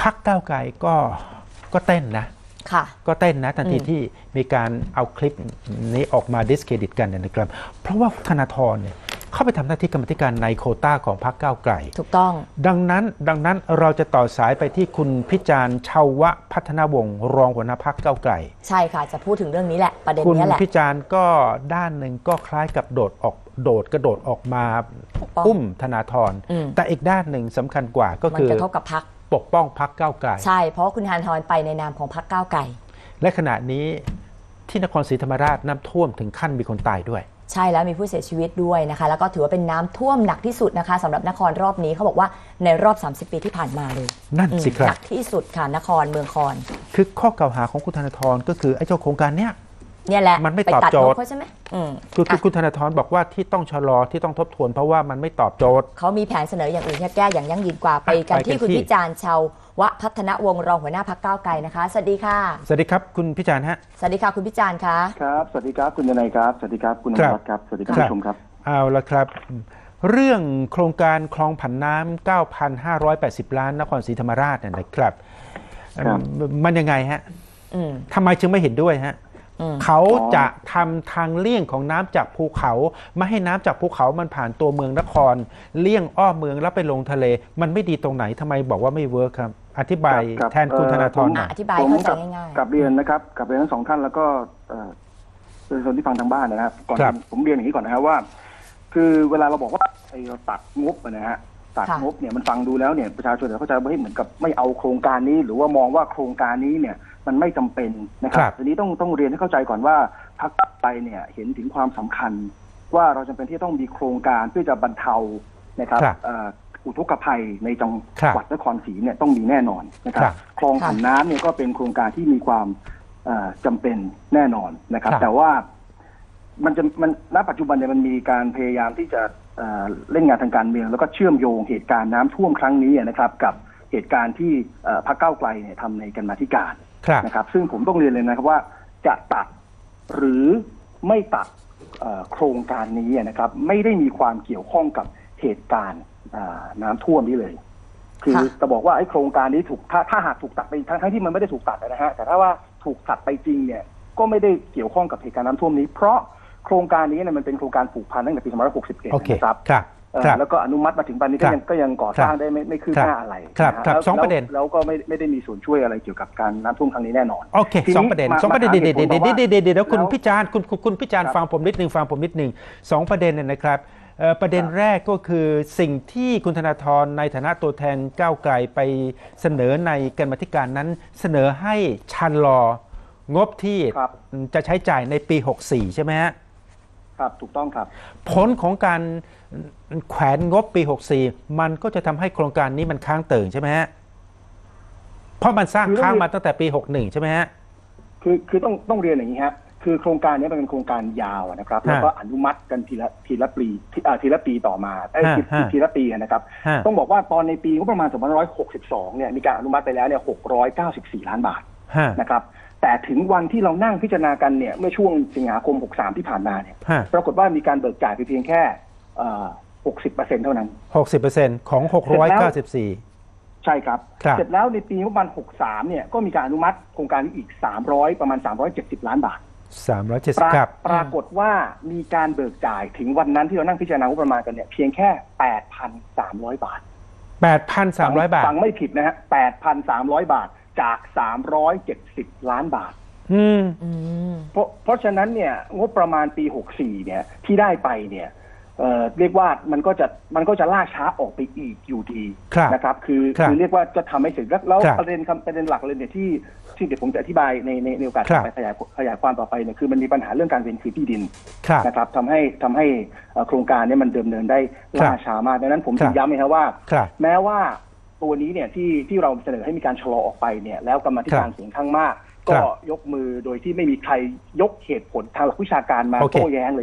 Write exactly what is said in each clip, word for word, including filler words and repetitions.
พรรคก้าวไกลก็ก็เต้นนะก็เต้นนะทันทีที่มีการเอาคลิปนี้ออกมาดิสเครดิตกันนะครับเพราะว่าธนาธรเนี่ยเข้าไปทำหน้าที่กรรมธิการในโควต้าของพรรคก้าวไกลถูกต้องดังนั้นดังนั้นเราจะต่อสายไปที่คุณพิจารณ์ชาวพัฒนาวงศ์รองหัวหน้าพรรคก้าวไกลใช่ค่ะจะพูดถึงเรื่องนี้แหละประเด็นนี้แหละคุณพิจารณ์ก็ด้านหนึ่งก็คล้ายกับโดดออกโดดกระโดดออกมาอุ้มธนาธรแต่อีกด้านหนึ่งสำคัญกว่าก็คือมันกระทบกับพรรคปกป้องพรรคก้าวไกลใช่เพราะคุณธนาธรไปในนามของพรรคก้าวไกลและขณะนี้ที่นครศรีธรรมราชน้ำท่วมถึงขั้นมีคนตายด้วยใช่แล้วมีผู้เสียชีวิตด้วยนะคะแล้วก็ถือว่าเป็นน้ำท่วมหนักที่สุดนะคะสำหรับนครรอบนี้เขาบอกว่าในรอบสามสิบปีที่ผ่านมาเลยนั่นสิครับหนักที่สุดค่ะนครเมืองคอนคือข้อกล่าวหาของคุณธนาธรก็คือไอ้เจ้าโครงการเนี้ยเนี่ยแหละมันไม่ตอบโจทย์ใช่ไหมคือคุณธนาธรบอกว่าที่ต้องชะลอที่ต้องทบทวนเพราะว่ามันไม่ตอบโจทย์เขามีแผนเสนออย่างอื่นแก้อย่างยั่งยืนกว่าไปกันที่คุณพิจารณ์ชาววะพัฒนวงศ์รองหัวหน้าพรรคก้าวไกลนะคะสวัสดีค่ะสวัสดีครับคุณพิจารณ์ฮะสวัสดีค่ะคุณพิจารณ์คะครับสวัสดีครับคุณยนายครับสวัสดีครับคุณนวัดครับสวัสดีคุณผู้ชมครับเอาละครับเรื่องโครงการคลองผันน้ำ เก้าพันห้าร้อยแปดสิบ ล้านนครศรีธรรมราชเนี่ยนะครับมันยังไงฮะทำไมจึงไม่เห็นด้วยฮะเขาจะทำทางเลี่ยงของน้ำจากภูเขาไม่ให้น้ำจากภูเขามันผ่านตัวเมืองนครเลี่ยงอ้อมเมืองแล้วไปลงทะเลมันไม่ดีตรงไหนทำไมบอกว่าไม่เวิร์คครับอธิบายแทนคุณธนาธรหน่อยอธิบายเข้าใจง่ายๆกับเรียนนะครับกับเรียนทั้งสองท่านแล้วก็เป็นคนที่ฟังทางบ้านนะครับก่อนผมเรียนอย่างนี้ก่อนนะครับว่าคือเวลาเราบอกว่าเราตัดงบนะฮะตัดงบเนี่ยมันฟังดูแล้วเนี่ยประชาชนเขาจะไม่เหมือนกับไม่เอาโครงการนี้หรือว่ามองว่าโครงการนี้เนี่ยมันไม่จำเป็นนะครับทีนี้ต้องต้องเรียนให้เข้าใจก่อนว่าพรรคก้าวไกลเนี่ยเห็นถึงความสำคัญว่าเราจำเป็นที่ต้องมีโครงการเพื่อจะบรรเทานะครับอุทกภัยในจังหวัดนครศรีเนี่ยต้องมีแน่นอนนะครับคลองผันน้ำเนี่ยก็เป็นโครงการที่มีความจำเป็นแน่นอนนะครับแต่ว่ามันจะมันณปัจจุบันเนี่ยมันมีการพยายามที่จะเล่นงานทางการเมืองแล้วก็เชื่อมโยงเหตุการณ์น้ำท่วมครั้งนี้นะครับกับเหตุการณ์ที่พรรคก้าวไกลเนี่ยทำในกรรมาธิการนะครับซึ่งผมต้องเรียนเลยนะครับว่าจะตัดหรือไม่ตัดโครงการนี้นะครับไม่ได้มีความเกี่ยวข้องกับเหตุการณ์น้ำท่วมนี้เลยคือจะบอกว่าไอ้โครงการนี้ถูกถ้าถ้าหากถูกตัดไปทั้งทั้งที่มันไม่ได้ถูกตัดนะฮะแต่ถ้าว่าถูกตัดไปจริงเนี่ยก็ไม่ได้เกี่ยวข้องกับเหตุการณ์น้ำท่วมนี้เพราะโครงการนี้เนี่ยมันเป็นโครงการผูกพันตั้งแต่ปีสองพันห้าร้อยหกสิบเอ็ดนะครับแล้วก็อนุมัติมาถึงปัจจุบันนี้ก็ยังก็ยังก่อสร้างได้ไม่ไม่คืบหน้าอะไรครับสองประเด็นแล้วก็ไม่ไม่ได้มีส่วนช่วยอะไรเกี่ยวกับการน้ำท่วมครั้งนี้แน่นอนโอเคสองประเด็นสองประเด็นเดี๋ยวเดี๋ยวเดี๋ยวเดี๋ยวเดี๋ยวคุณพิจารณ์คุณคุณพิจารณ์ฟังผมนิดนึงฟังผมนิดนึงสองประเด็นเนี่ยนะครับประเด็นแรกก็คือสิ่งที่คุณธนาธรในฐานะตัวแทนก้าวไกลไปเสนอในกรรมาธิการนั้นเสนอให้ชะลองบที่จะใช้จ่ายในปีหกสิบสี่ใช่ไหมฮะครับถูกต้องครับผลของการแขวนงบปีหกสิบสี่มันก็จะทำให้โครงการนี้มันค้างเติ่งใช่ไหมฮะเพราะมันสร้างค้างมาตั้งแต่ปีหกสิบเอ็ดใช่ไหมฮะคือคือต้องต้องเรียนอย่างนี้ฮะคือโครงการนี้เป็นโครงการยาวนะครับแล้วก็อนุมัติกันทีละทีละปีทีละปีต่อมาไอ้ทีละปีนะครับต้องบอกว่าตอนในปีงบประมาณสองพันห้าร้อยหกสิบสองเนี่ยมีการอนุมัติไปแล้วเนี่ยหกร้อยเก้าสิบสี่ล้านบาทนะครับแต่ถึงวันที่เรานั่งพิจารณากันเนี่ยเมื่อช่วงสิงหาคมหกสิบสามที่ผ่านมาเนี่ยปรากฏว่ามีการเบิกจ่ายไปเพียงแค่หกสิบเปอร์เซ็นต์เท่านั้นหกสิบเปอร์เซ็นต์ ของหกร้อยเก้าสิบสี่ใช่ครับเสร็จแล้วในปีประมาณหกสิบสามเนี่ยก็มีการอนุมัติโครงการนี้อีกสามร้อยประมาณสามร้อยเจ็ดสิบล้านบาทสามร้อยเจ็ดสิบครับปรากฏว่ามีการเบิกจ่ายถึงวันนั้นที่เรานั่งพิจารณางบประมาณกันเนี่ยเพียงแค่ แปดพันสามร้อย บาทแปดพันสามร้อย บาทฟังไม่ผิดนะฮะ แปดพันสามร้อย บาทจากสามร้อยเจ็ดสิบล้านบาทอืมเพราะเพราะฉะนั้นเนี่ยงบประมาณปีหกสิบสี่เนี่ยที่ได้ไปเนี่ยเอ่อเรียกว่ามันก็จะมันก็จะล่าช้าออกไปอีกอยู่ดีนะครับคือคือเรียกว่าจะทำให้เสร็จแล้วประเด็นประเด็นหลักเลยเนี่ยที่ที่เดี๋ยวผมจะอธิบายในในในโอกาสไปขยายขยายความต่อไปเนี่ยคือมันมีปัญหาเรื่องการเว้นคืนที่ดินนะครับทำให้ทำให้โครงการนี้มันเดิมเนินได้ล่าช้ามากดังนั้นผมถึงย้ำเลยครับว่าแม้ว่าตัวนี้เนี่ยที่ที่เราเสนอให้มีการชะลอออกไปเนี่ยแล้วกรรมธิการเสียงข้างมากก็ยกมือโดยที่ไม่มีใครยกเหตุผลทางหลักวิชาการมาโต้แย้งเลย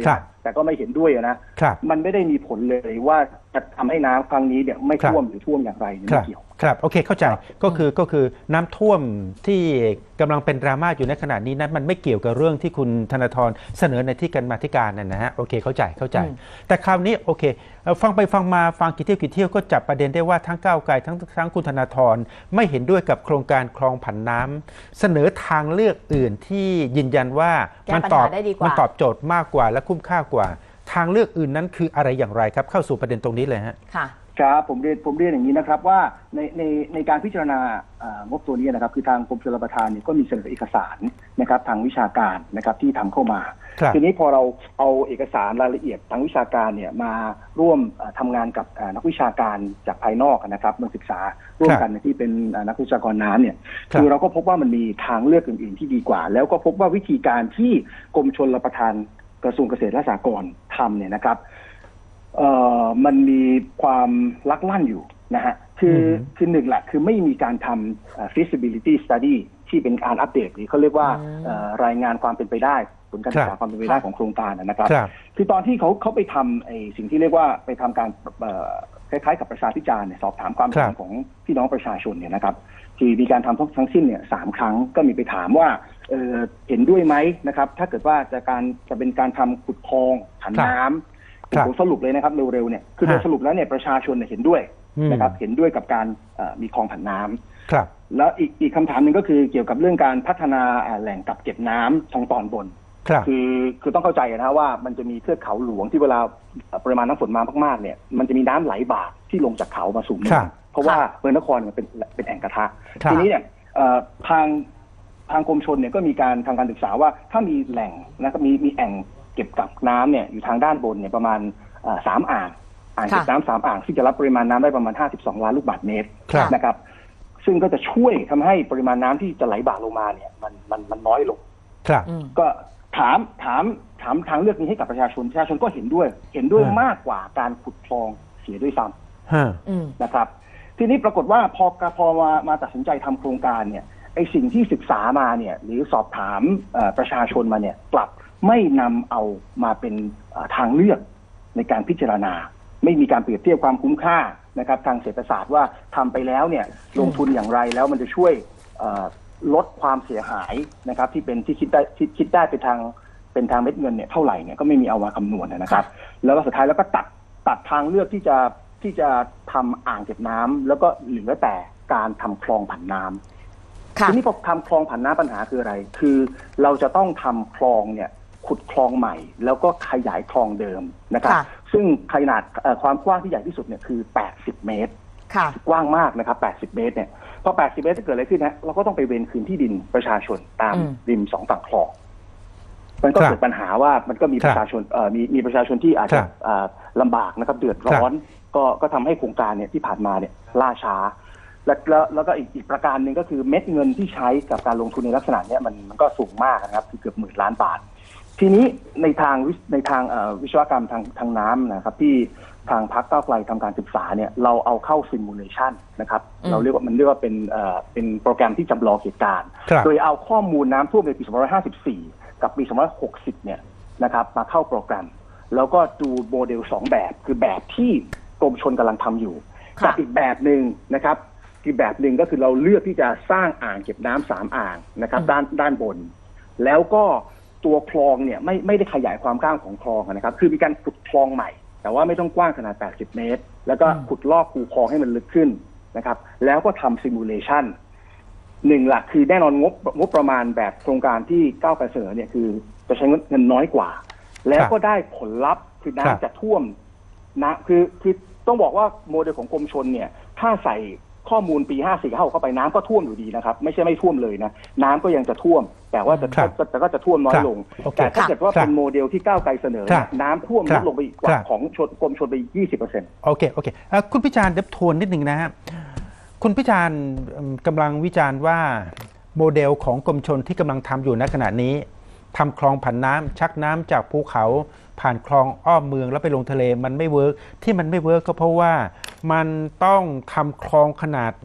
แต่ก็ไม่เห็นด้วยนะครับมันไม่ได้มีผลเลยว่าจะทำให้น้ำครั้งนี้เนี่ยไม่ท่วมหรือท่วมอย่างไรไม่เกี่ยวครับโอเคเข้าใจก็คือก็คือน้ำท่วมที่กำลังเป็นดราม่าอยู่ในขณะนี้นั้นมันไม่เกี่ยวกับเรื่องที่คุณธนาธรเสนอในที่การมาธิการนั่นนะฮะโอเคเข้าใจเข้าใจแต่คราวนี้โอเคฟังไปฟังมาฟังกี่เที่ยวกี่เที่ยวก็จับประเด็นได้ว่าทั้งก้าวไกลทั้งทั้งคุณธนาธรไม่เห็นด้วยกับโครงการคลองผันน้ำเสนอทางเลือกอื่นที่ยืนยันว่ามันตอบมันตอบโจทย์มากกว่าและคุ้มค่ากว่าทางเลือกอื่นนั้นคืออะไรอย่างไรครับเข้าสู่ประเด็นตรงนี้เลยฮะค่ะครับผมเรียนผมเรียนอย่างนี้นะครับว่าในในในการพิจารณางบตัวนี้นะครับคือทางกรมชลประทานเนี่ยก็มีเสนอเอกสารนะครับทางวิชาการนะครับที่ทำเข้ามาทีนี้พอเราเอาเอกสารรายละเอียดทางวิชาการเนี่ยมาร่วมทำงานกับนักวิชาการจากภายนอกนะครับมาศึกษาร่วมกันที่เป็นนักวิชากรน้ำเนี่ยคือเราก็พบว่ามันมีทางเลือกอื่นๆที่ดีกว่าแล้วก็พบว่าวิธีการที่กรมชลประทานกระทรวงเกษตรและสหกรณ์ทำเนี่ยนะครับเอ่อมันมีความลักลั่นอยู่นะฮะคือคือหนึ่งแหละคือไม่มีการทำ feasibility study ที่เป็นการอัปเดตหรือเขาเรียกว่ารายงานความเป็นไปได้ผลการศึกษาความเป็นไปได้ของโครงการนะครับคือตอนที่เขาเขาไปทำไอ้สิ่งที่เรียกว่าไปทำการคล้ายๆกับประชาพิจารณ์เนี่ยสอบถามความเห็นของพี่น้องประชาชนเนี่ยนะครับที่มีการทำทั้งสิ้นเนี่ยสามครั้งก็มีไปถามว่าเออเห็นด้วยไหมนะครับถ้าเกิดว่าจะการจะเป็นการทำขุดคลองผันน้ำผมสรุปเลยนะครับเร็วๆเนี่ยคือโดยสรุปแล้วเนี่ยประชาชนเห็นด้วยนะครับเห็นด้วยกับการมีคลองผันน้ำแล้วอีกอีกคำถามหนึ่งก็คือเกี่ยวกับเรื่องการพัฒนาแหล่งกักเก็บน้ำทางตอนบนคือคือต้องเข้าใจนะว่ามันจะมีเทือกเขาหลวงที่เวลาปริมาณน้ำฝนมามากๆเนี่ยมันจะมีน้ำไหลบ่าที่ลงจากเขามาสู่เมืองเพราะว่าเมืองนครมันเป็นเป็นแอ่งกระทะทีนี้เนี่ยทางทางกรมชลเนี่ยก็มีการทำการศึกษาว่าถ้ามีแหล่งนะครับมีมีแอ่งเก็บกักน้ำเนี่ยอยู่ทางด้านบนเนี่ยประมาณสามอ่างอ่างเก็บน้ำสามอ่างซึ่งจะรับปริมาณน้ำได้ประมาณห้าสิบสองล้านลูกบาศก์เมตรนะครับซึ่งก็จะช่วยทำให้ปริมาณน้ำที่จะไหลบ่าลงมาเนี่ยมันมันมันน้อยลงก็ถามถามถามทางเลือกนี้ให้กับประชาชนประชาชนก็เห็นด้วยเห็นด้วยมากกว่าการขุดคลองเสียด้วยซ้ำนะครับทีนี้ปรากฏว่าพอพอมามาตัดสินใจทำโครงการเนี่ยไอสิ่งที่ศึกษามาเนี่ยหรือสอบถามประชาชนมาเนี่ยกลับไม่นำเอามาเป็นทางเลือกในการพิจารณาไม่มีการเปรียบเทียบความคุ้มค่านะครับทางเศรษฐศาสตร์ว่าทำไปแล้วเนี่ยลงทุนอย่างไรแล้วมันจะช่วยลดความเสียหายนะครับที่เป็นที่คิดได้ที่คิดได้เป็นทางเป็นทางเม็ดเงินเนี่ยเท่าไหร่เนี่ยก็ไม่มีเอามาคำนวณนะครับแล้วก็สุดท้ายแล้วก็ตัดตัดทางเลือกที่จะที่จะทำอ่างเก็บน้ำแล้วก็เหลือแต่การทำคลองผันน้ำทีนี้พอทำคลองผันน้ำปัญหาคืออะไรคือเราจะต้องทำคลองเนี่ยขุดคลองใหม่แล้วก็ขยายคลองเดิมนะครับซึ่งขนาดความกว้างที่ใหญ่ที่สุดเนี่ยคือแปดสิบเมตรกว้างมากนะครับแปดสิบเมตรเนี่ยพอแปดสิบเมตรจะเกิดอะไรขึ้นนะเราก็ต้องไปเว้นคืนที่ดินประชาชนตามริมสองฝั่งคลองมันก็เกิดปัญหาว่ามันก็มีประชาชนมีมีประชาชนที่อาจจะลำบากนะครับเดือดร้อนก็ก็ทำให้โครงการเนี่ยที่ผ่านมาเนี่ยล่าช้าและแล้วแล้วก็อีกอีกประการหนึ่งก็คือเม็ดเงินที่ใช้กับการลงทุนในลักษณะนี้มันมันก็สูงมากนะครับคือเกือบหมื่นล้านบาททีนี้ในทางในทางวิศวกรรมทางทางน้ำนะครับที่ทางพรรคก้าวไกลทำการศึกษาเนี่ยเราเอาเข้าซิมูเลชันนะครับเราเรียกว่ามันเรียกว่าเป็นเอ่อเป็นโปรแกรมที่จำลองเหตุการณ์โดยเอาข้อมูลน้ำท่วมในปีสองพันห้าร้อยห้าสิบสี่กับปีสองพันห้าร้อยหกสิบเนี่ยนะครับมาเข้าโปรแกรมแล้วก็ดูโมเดลสองแบบคือแบบที่กรมชลกำลังทำอยู่กับอีกแบบหนึ่งนะครับอีกแบบหนึ่งก็คือเราเลือกที่จะสร้างอ่างเก็บน้ำสามอ่างนะครับด้านด้านบนแล้วก็ตัวคลองเนี่ยไม่ไม่ได้ขยายความกว้างของคลองนะครับคือมีการขุดคลองใหม่แต่ว่าไม่ต้องกว้างขนาดแปดสิบเมตรแล้วก็ขุดลอกคูคลองให้มันลึกขึ้นนะครับแล้วก็ทำซิมูเลชันหนึ่งหลักคือแน่นอนงบงบประมาณแบบโครงการที่ก้าวไกลเสนอเนี่ยคือจะใช้เงินน้อยกว่าแล้วก็ได้ผลลัพธ์คือน้ำจะท่วมนะคือคือต้องบอกว่าโมเดลของกรมชลเนี่ยถ้าใส่ข้อมูลปีห้าสี่เข้าเข้าไปน้ำก็ท่วมอยู่ดีนะครับไม่ใช่ไม่ท่วมเลยนะน้ำก็ยังจะท่วมแต่ว่าจะแต่ก็จะท่วมน้อยลงแต่ถ้าเกิดว่าเป็นโมเดลที่ก้าวไกลเสนอน้ำท่วมลดลงไปกว่าของกรมชลไป ยี่สิบเปอร์เซ็นต์โอเคโอเคคุณพิจารณ์เดี๋ยวทวนนิดนึงนะฮะคุณพิจารณ์กำลังวิจารณ์ว่าโมเดลของกรมชลที่กำลังทำอยู่ณขณะนี้ทำคลองผันน้ำชักน้ำจากภูเขาผ่านคลองอ้อมเมืองแล้วไปลงทะเลมันไม่เวิร์กที่มันไม่เวิร์กก็เพราะว่ามันต้องทำคลองขนาด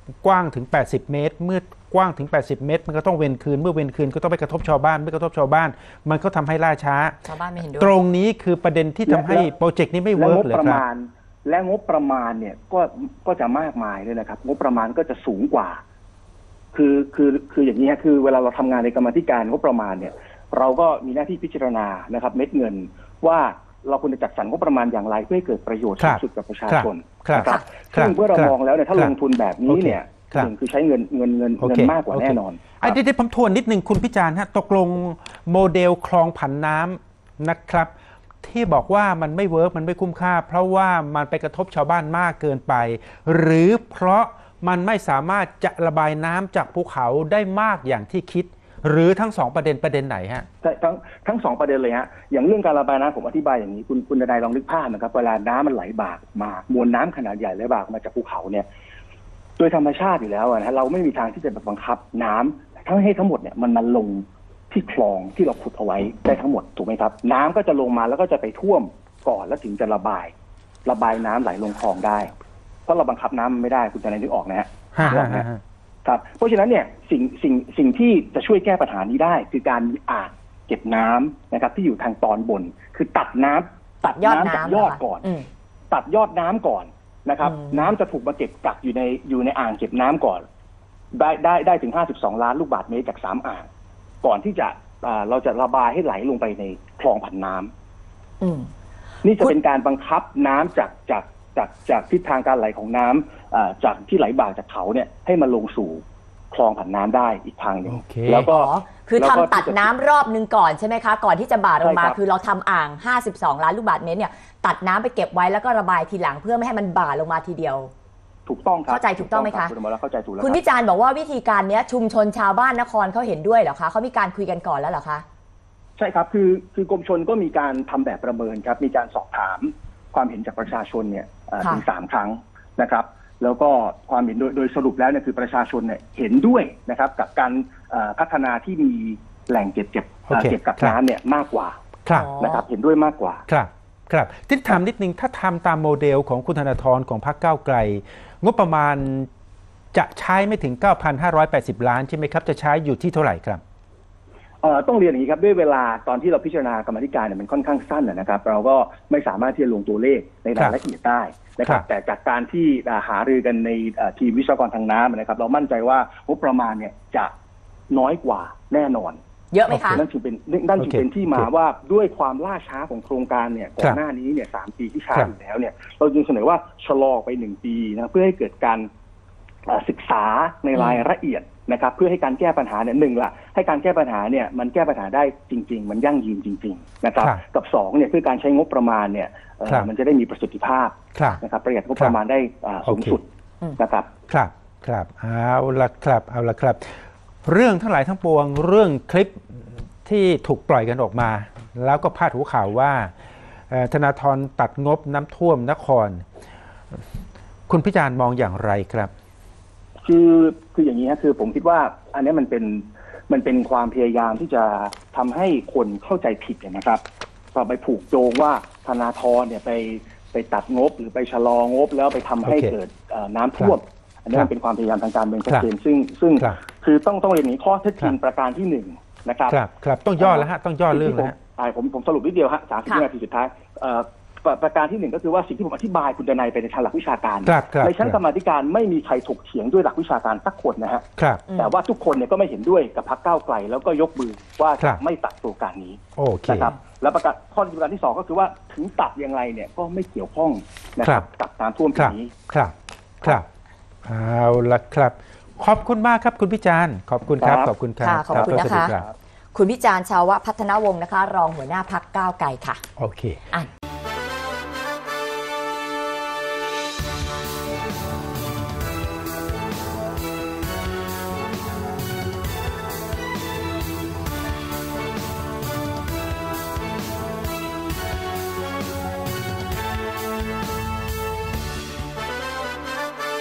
กว้างถึงแปดสิบเมตรเมื่อกว้างถึงแปดสิบเมตรมันก็ต้องเว้นคืนเมื่อเว้นคืนก็ต้องไปกระทบชาวบ้านเมื่อกระทบชาวบ้านมันก็ทำให้ล่าช้าชาวบ้านไม่เห็นด้วยตรงนี้คือประเด็นที่ทำให้โปรเจกต์นี้ไม่เวิร์กเลยครับและงบประมาณเนี่ยก็ก็จะมากมายเลยนะครับงบประมาณก็จะสูงกว่าคือคือคืออย่างนี้ฮะคือเวลาเราทำงานในกรรมาธิการงบประมาณเนี่ยเราก็มีหน้าที่พิจารณานะครับเม็ดเงินว่าเราควรจะจัดสรรงบประมาณอย่างไรเพื่อให้เกิดประโยชน์สูงสุดกับประชาชนนะครับซึ่งเมื่อเรามองแล้วเนี่ยถ้าลงทุนแบบนี้เนี่ยหนึ่งคือใช้เงินเงินเงินเงินมากกว่าแน่นอนไอ้เดี๋ยวผมทวนนิดนึงคุณพิจารณ์ฮะตกลงโมเดลคลองผันน้ำนะครับที่บอกว่ามันไม่เวิร์กมันไม่คุ้มค่าเพราะว่ามันไปกระทบชาวบ้านมากเกินไปหรือเพราะมันไม่สามารถจะระบายน้ำจากภูเขาได้มากอย่างที่คิดหรือทั้งสองประเด็นประเด็นไหนฮะทั้งทั้งสองประเด็นเลยฮะอย่างเรื่องการระบายน้ำผมอธิบายอย่างนี้คุณคุณนายลองนึกภาพนะครับเวลาน้ำมันไหลบ่ามามวลน้ำขนาดใหญ่ไหลบ่ามาจากภูเขาเนี่ยโดยธรรมชาติอยู่แล้วนะเราไม่มีทางที่จะบังคับน้ำทั้งให้ทั้งหมดเนี่ยมันมันลงที่คลองที่เราขุดเอาไว้ได้ทั้งหมดถูกไหมครับน้ำก็จะลงมาแล้วก็จะไปท่วมก่อนแล้วถึงจะระบายระบายน้ำไหลลงคลองได้เพราะเราบังคับน้ำไม่ได้คุณจะนึกออกนะฮะครับเพราะฉะนั้นเนี่ยสิ่งสิ่งสิ่งที่จะช่วยแก้ปัญหานี้ได้คือการมีอ่างเก็บน้ำนะครับที่อยู่ทางตอนบนคือตัดน้ำตัดน้ำจากยอดก่อนตัดยอดน้ำก่อนนะครับน้ำจะถูกมาเก็บกักอยู่ในอยู่ในอ่างเก็บน้ำก่อนได้ได้ได้ถึงห้าสิบสองล้านลูกบาศก์เมตรจากสามอ่างก่อนที่จะเราจะระบายให้ไหลลงไปในคลองผันน้ำนี่จะเป็นการบังคับน้ำจากจากจากจากทิศทางการไหลของน้ำจากที่ไหลบ่าจากเขาเนี่ยให้มาลงสู่คลองผันน้ำได้อีกทางหนึ่ง okay. แล้วก็คือทำตัดน้ำรอบนึงก่อนใช่ไหมคะก่อนที่จะบ่าลงมาคือเราทำอ่างห้าสิบสองล้านลูกบาศก์เมตรเนี่ยตัดน้ำไปเก็บไว้แล้วก็ระบายทีหลังเพื่อไม่ให้มันบ่าลงมาทีเดียวถูกต้องครับเข้าใจถูกต้องไหมคะเข้าใจถูกแล้วคุณพิจารณ์บอกว่าวิธีการนี้ชุมชนชาวบ้านนครเขาเห็นด้วยเหรอคะเขามีการคุยกันก่อนแล้วเหรอคะใช่ครับคือคือกรมชลก็มีการทำแบบประเมินครับมีการสอบถามความเห็นจากประชาชนเนี่ยถึงสามครั้งนะครับแล้วก็ความเห็นโดยโดยสรุปแล้วเนี่ยคือประชาชนเนี่ยเห็นด้วยนะครับกับการพัฒนาที่มีแหล่งเก็บเก็บ okay. เก็บกักน้ำเนี่ยมากกว่านะครับเห็นด้วยมากกว่าครับครับที่ถามนิดนึงถ้าทำตามโมเดลของคุณธนาธรของพรรคก้าวไกลงบประมาณจะใช้ไม่ถึง เก้าพันห้าร้อยแปดสิบ ล้านใช่ไหมครับจะใช้อยู่ที่เท่าไหร่ครับเอ่อต้องเรียนอย่างนี้ครับด้วยเวลาตอนที่เราพิจารณากรรมธิการเนี่ยมันค่อนข้างสั้นนะครับเราก็ไม่สามารถที่จะลงตัวเลขในรายละเอียดได้นะครับแต่จากการที่หารือกันในทีมวิศวกรทางน้ำนะครับเรามั่นใจว่างบประมาณเนี่ยจะน้อยกว่าแน่นอนเยอะไหมคะนั่นจึงเป็นนั่นจึงเป็นที่มาว่าด้วยความล่าช้าของโครงการเนี่ยก่อนหน้านี้เนี่ยสามปีที่ช้าอยู่แล้วเนี่ยเราจึงเสนอว่าชะลอไปหนึ่งปีนะเพื่อให้เกิดการศึกษาในรายละเอียดนะครับเพื่อให้การแก้ปัญหาเนี่ยหนึ่งละให้การแก้ปัญหาเนี่ยมันแก้ปัญหาได้จริงๆมันยั่งยืนจริงๆนะครับกับสองเนี่ยเพื่อการใช้งบประมาณเนี่ยมันจะได้มีประสิทธิภาพนะครับประหยัดงบประมาณได้สูงสุดนะครับครับครับเอาละครับเอาละครับเรื่องทั้งหลายทั้งปวงเรื่องคลิปที่ถูกปล่อยกันออกมาแล้วก็พาดหัวข่าวว่าธนาธรตัดงบน้ำท่วมนครคุณพิจารณ์มองอย่างไรครับคือคืออย่างนี้ครับคือผมคิดว่าอันนี้มันเป็นมันเป็นความพยายามที่จะทำให้คนเข้าใจผิดนะครับพอไปผูกโยงว่าธนาธรเนี่ยไปไปตัดงบหรือไปชะลองบแล้วไปทำให้เกิดน้ำท่วมอันนี้มันเป็นความพยายามทางการเมืองชัดเจนซึ่งซึ่งคือต้องต้องเรียนนี้ข้อเท็จจริงประการที่หนึ่งนะครับครับครับต้องย่อแล้วฮะต้องย่อเรื่องแล้วผมผมสรุปนิดเดียวฮะสามสิบนาทีสุดท้ายประการที่หนึ่งก็คือว่าสิ่งที่ผมอธิบายคุณดนัยไปในทางหลักวิชาการในชั้นกรรมาธิการไม่มีใครถกเถียงด้วยหลักวิชาการสักคนนะฮะแต่ว่าทุกคนเนี่ยก็ไม่เห็นด้วยกับพรรคก้าวไกลแล้วก็ยกมือว่าจะไม่ตัดโครงการนี้นะครับแล้วประการข้อประการที่สองก็คือว่าถึงตัดอย่างไรเนี่ยก็ไม่เกี่ยวข้องนะครับกับน้ำท่วมปีนี้ครับครับเอาละครับขอบคุณมากครับคุณพิจารณ์ขอบคุณครับขอบคุณครับขอบคุณนะคะคุณพิจารณ์ชาวพัฒนวงศ์นะคะรองหัวหน้าพรรคก้าวไกลค่ะโอเค